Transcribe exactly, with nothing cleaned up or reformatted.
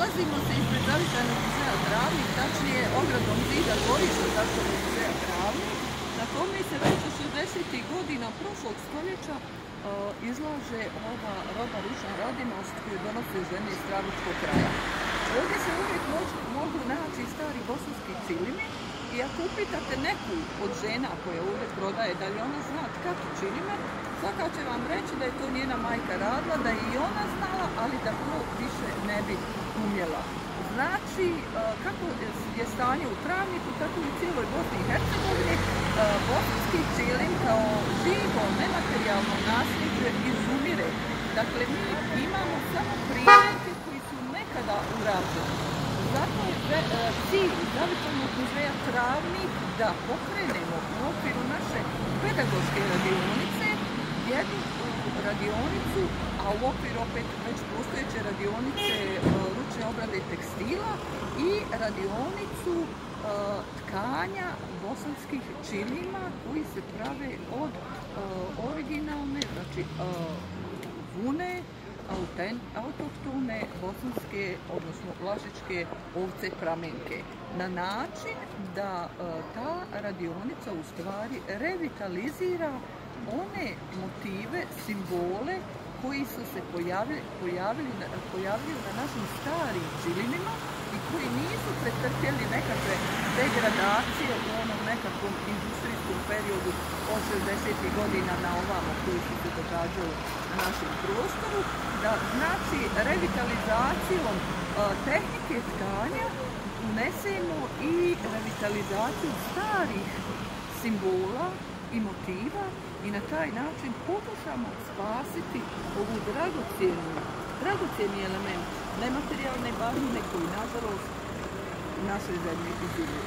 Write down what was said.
Nalazimo se ispred zavičajnog muzeja Travnik, tačnije ogradom zida dvorišta zavičajnog muzeja Travnik, na kome se već od šezdesetih godina prošlog stoljeća uh, izlaže ova roba ručna radinost koju donose žene iz Travničkog kraja. Ovdje se uvijek mož, mogu naći stari bosanski čilimi i ako upitate neku od žena koja ovdje prodaje da li ona zna tkati čilime, svaka će vam reći da je to njena majka radila, da je i ona znala, ali da to više ne bi umjela. Znači, kako je stanje u Travniku, tako i u cijeloj Bosni i Hercegovini, bosanski čilim kao živo, nematerijalno nasljeđe izumire. Dakle, mi imamo samo primjerke koji su nekada urađeni. Zato je cilj Zavičajnog muzeja Travnik da pokrenemo u okviru naše pedagoške radionice jednu radionicu, a u okviru opet već postojeće radionice ručne obrade tekstila i radionicu tkanja bosanskih čilima koji se prave od originalne, znači vune, autohtone bosanske, odnosno vlašičke ovce pramenke. Na način da ta radionica u stvari revitalizira one motive, simbole koji su se pojavili, pojavili, pojavili na našim starim čilimima i koji nisu pretrpjeli nekakve degradacije u onom nekakvom industrijskom periodu od šezdesetih godina na ovamo koji su se događali na našem prostoru, da znači revitalizacijom uh, tehnike tkanja unesemo i revitalizaciju starih simbola i motiva i na taj način pokušamo spasiti ovu dragocijenu, dragocijeni element nematerijalne baštine koji nažalost u našoj zemlji izumire.